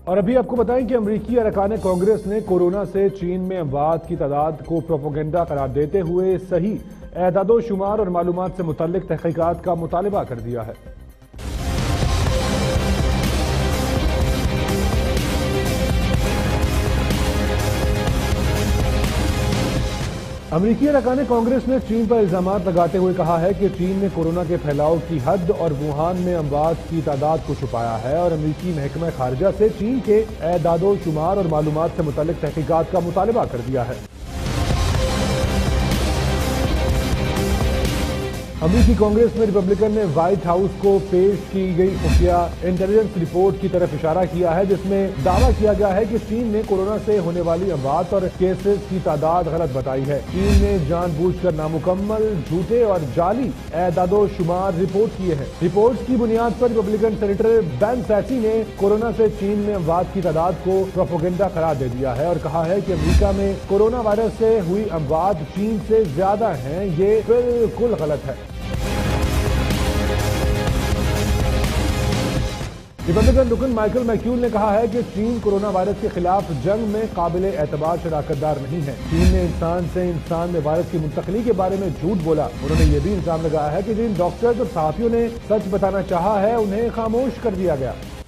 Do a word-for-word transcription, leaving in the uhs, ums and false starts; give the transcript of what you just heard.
और अभी आपको बताएं कि अमरीकी अरकान कांग्रेस ने कोरोना से चीन में अमवात की तादाद को प्रोपोगेंडा करार देते हुए सही एदादो शुमार और मालूमात से मुतल्लिक तहकीकात का मुतालबा कर दिया है। अमरीकी अरकान कांग्रेस ने चीन पर इल्जाम लगाते हुए कहा है कि चीन ने कोरोना के फैलाव की हद और वुहान में अमवात की तादाद को छुपाया है और अमरीकी महकमा खारजा से चीन के एदादो शुमार और मालूमात से मुतल्लिक तहकीकात का मुतालबा कर दिया है। अमरीकी कांग्रेस में रिपब्लिकन ने व्हाइट हाउस को पेश की गई खुफिया इंटेलिजेंस रिपोर्ट की तरफ इशारा किया है, जिसमें दावा किया गया है कि चीन ने कोरोना से होने वाली अमवात और केसेस की तादाद गलत बताई है। चीन ने जानबूझकर नामुकम्मल, झूठे और जाली एदादो शुमार रिपोर्ट किए हैं। रिपोर्ट की बुनियाद पर रिपब्लिकन सेनेटर बेन सैसी ने कोरोना से चीन में अमवात की तादाद को प्रोपोगेंडा करार दे दिया है और कहा है कि अमरीका में कोरोना वायरस से हुई अमवात चीन से ज्यादा है। ये बिल्कुल गलत है। रिपब्लिकन रुकन माइकल मैक्यूल ने कहा है कि चीन कोरोना वायरस के खिलाफ जंग में काबिल एतबार शराकतदार नहीं है। चीन ने इंसान से इंसान में वायरस की मुंतकली के बारे में झूठ बोला। उन्होंने ये भी इल्जाम लगाया है कि जिन डॉक्टर्स और सहाफियों ने सच बताना चाहा है उन्हें खामोश कर दिया गया।